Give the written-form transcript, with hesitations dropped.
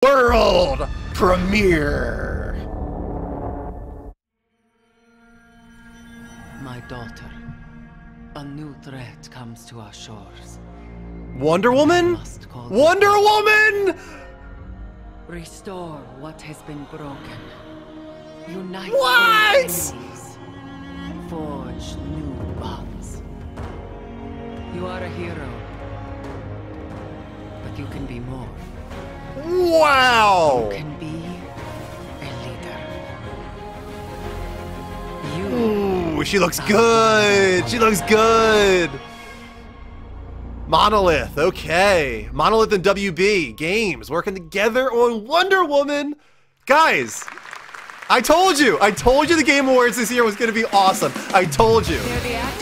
World premiere. My daughter, a new threat comes to our shores. Wonder Woman? Wonder Woman! Restore what has been broken. Unite What? enemies. Forge new bonds. You are a hero, but you can be more. Wow! You can be a leader. You. Ooh, she looks good. She looks good. Monolith, okay. Monolith and WB Games working together on Wonder Woman. Guys, I told you the Game Awards this year was going to be awesome. I told you.